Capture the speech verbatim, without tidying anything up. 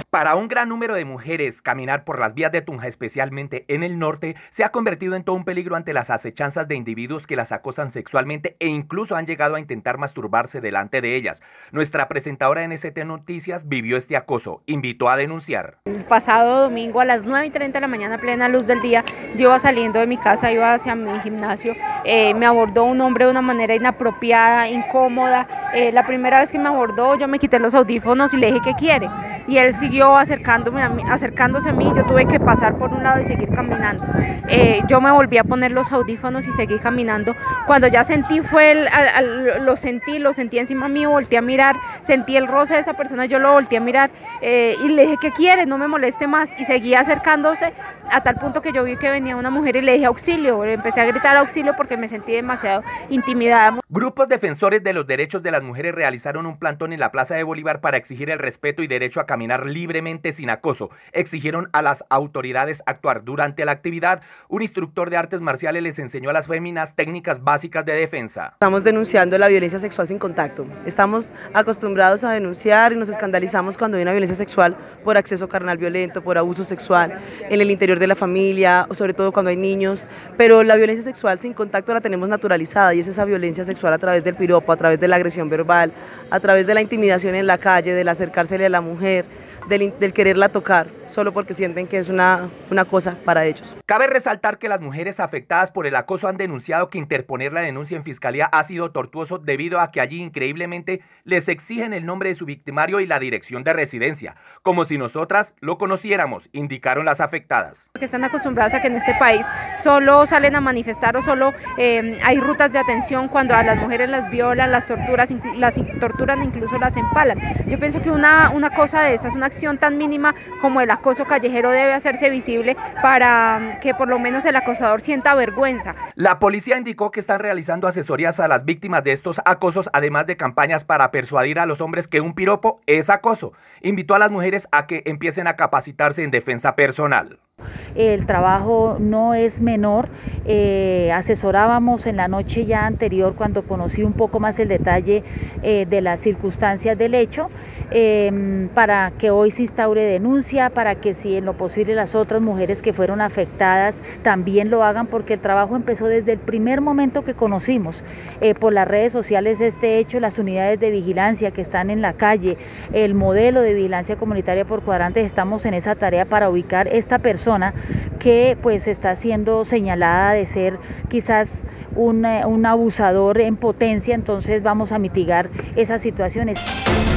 Para un gran número de mujeres, caminar por las vías de Tunja, especialmente en el norte, se ha convertido en todo un peligro ante las acechanzas de individuos que las acosan sexualmente e incluso han llegado a intentar masturbarse delante de ellas. Nuestra presentadora en S T Noticias vivió este acoso, invitó a denunciar. El pasado domingo a las nueve y treinta de la mañana, plena luz del día, yo iba saliendo de mi casa, iba hacia mi gimnasio, eh, me abordó un hombre de una manera inapropiada, incómoda. Eh, la primera vez que me abordó, yo me quité los audífonos y le dije ¿qué quiere? Y él siguió acercándome a mí, acercándose a mí, yo tuve que pasar por un lado y seguir caminando. Eh, yo me volví a poner los audífonos y seguí caminando. Cuando ya sentí fue, el, al, al, lo sentí, lo sentí encima mío, volteé a mirar, sentí el roce de esa persona, yo lo volteé a mirar eh, y le dije ¿qué quiere? No me moleste más, y seguía acercándose a tal punto que yo vi que venía una mujer y le dije auxilio, empecé a gritar auxilio porque me sentí demasiado intimidada. Grupos defensores de los derechos de las mujeres realizaron un plantón en la Plaza de Bolívar para exigir el respeto y derecho a caminar libremente sin acoso. Exigieron a las autoridades actuar. Durante la actividad, un instructor de artes marciales les enseñó a las féminas técnicas básicas de defensa. Estamos denunciando la violencia sexual sin contacto. Estamos acostumbrados a denunciar y nos escandalizamos cuando hay una violencia sexual por acceso carnal violento, por abuso sexual en el interior de la familia, o sobre todo cuando hay niños, pero la violencia sexual sin contacto la tenemos naturalizada y es esa violencia sexual a través del piropo, a través de la agresión verbal, a través de la intimidación en la calle, del acercársele a la mujer, del, del quererla tocar, solo porque sienten que es una, una cosa para ellos. Cabe resaltar que las mujeres afectadas por el acoso han denunciado que interponer la denuncia en fiscalía ha sido tortuoso debido a que allí increíblemente les exigen el nombre de su victimario y la dirección de residencia, como si nosotras lo conociéramos, indicaron las afectadas. Porque están acostumbradas a que en este país solo salen a manifestar o solo eh, hay rutas de atención cuando a las mujeres las violan, las torturas, las torturan, incluso las empalan. Yo pienso que una, una cosa de estas, una acción tan mínima como el acoso callejero debe hacerse visible para que por lo menos el acosador sienta vergüenza. La policía indicó que están realizando asesorías a las víctimas de estos acosos, además de campañas para persuadir a los hombres que un piropo es acoso. Invitó a las mujeres a que empiecen a capacitarse en defensa personal. El trabajo no es menor, eh, asesorábamos en la noche ya anterior cuando conocí un poco más el detalle eh, de las circunstancias del hecho, eh, para que hoy se instaure denuncia, para que si en lo posible las otras mujeres que fueron afectadas también lo hagan, porque el trabajo empezó desde el primer momento que conocimos eh, por las redes sociales este hecho, las unidades de vigilancia que están en la calle, el modelo de vigilancia comunitaria por cuadrantes, estamos en esa tarea para ubicar esta persona que pues está siendo señalada de ser quizás un, un abusador en potencia, entonces vamos a mitigar esas situaciones.